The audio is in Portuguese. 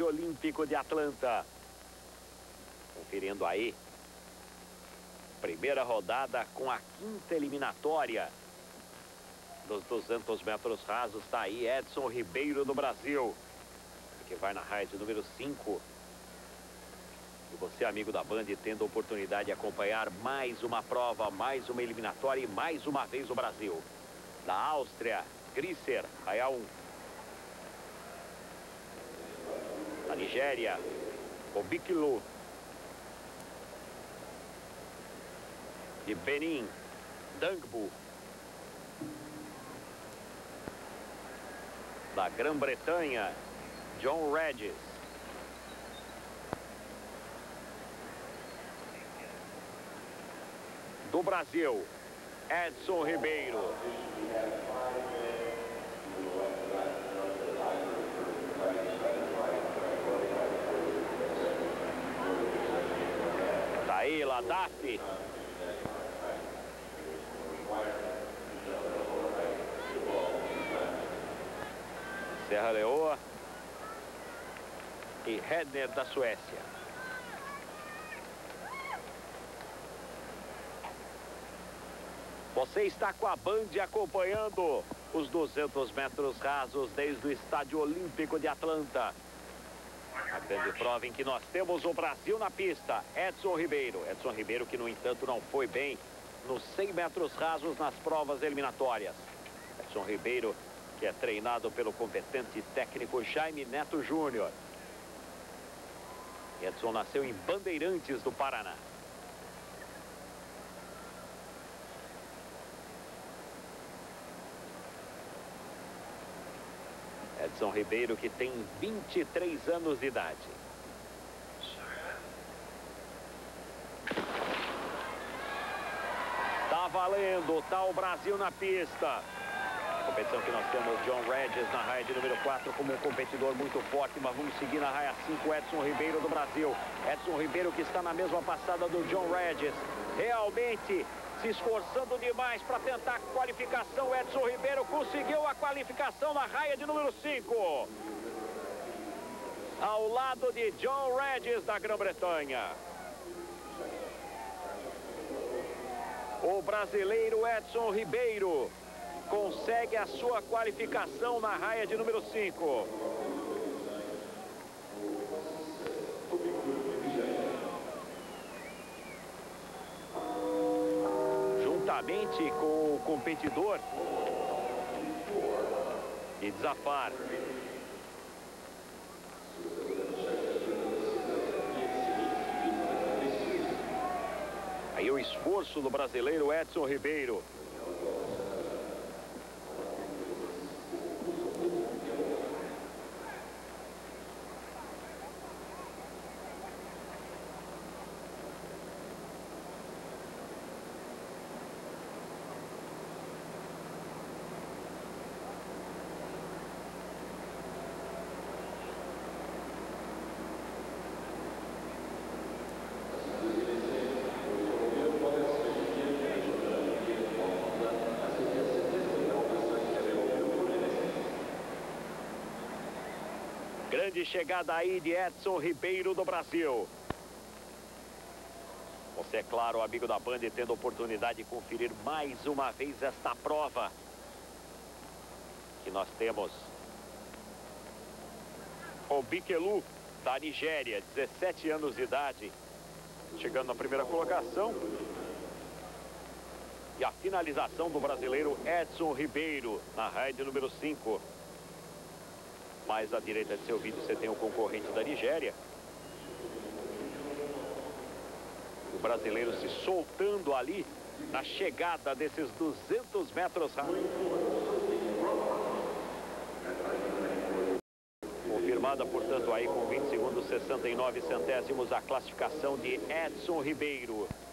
Olímpico de Atlanta. Conferindo aí. Primeira rodada com a quinta eliminatória dos 200 metros rasos. Está aí Edson Ribeiro do Brasil, que vai na raia de número 5. E você, amigo da Band, tendo a oportunidade de acompanhar mais uma prova, mais uma eliminatória e mais uma vez o Brasil. Da Áustria, Grisser, raia 1. Da Nigéria, Obikilu. De Benin, Dangbu. Da Grã-Bretanha, John Regis. Do Brasil, Edson Ribeiro. Daí, Ladafi. Serra Leoa e Hedner da Suécia. Você está com a Band acompanhando os 200 metros rasos desde o Estádio Olímpico de Atlanta. A grande prova em que nós temos o Brasil na pista. Edson Ribeiro. Edson Ribeiro que, no entanto, não foi bem nos 100 metros rasos nas provas eliminatórias. Edson Ribeiro, que é treinado pelo competente técnico Jaime Neto Júnior. Edson nasceu em Bandeirantes do Paraná. Edson Ribeiro, que tem 23 anos de idade. Tá valendo, tá o Brasil na pista. Competição que nós temos John Regis na raia de número 4 como um competidor muito forte, mas vamos seguir na raia 5, Edson Ribeiro do Brasil. Edson Ribeiro que está na mesma passada do John Regis, realmente se esforçando demais para tentar a qualificação. Edson Ribeiro conseguiu a qualificação na raia de número 5, ao lado de John Regis da Grã-Bretanha. O brasileiro Edson Ribeiro consegue a sua qualificação na raia de número 5. Juntamente com o competidor e Zafar. Aí o esforço do brasileiro Edson Ribeiro. Grande chegada aí de Edson Ribeiro do Brasil. Você, é claro, amigo da Band, tendo a oportunidade de conferir mais uma vez esta prova que nós temos. Obikilu da Nigéria, 17 anos de idade, chegando na primeira colocação. E a finalização do brasileiro Edson Ribeiro na raia de número 5. Mais à direita de seu vídeo você tem o concorrente da Nigéria. O brasileiro se soltando ali na chegada desses 200 metros. Confirmada, portanto, aí com 20 segundos 69 centésimos a classificação de Edson Ribeiro.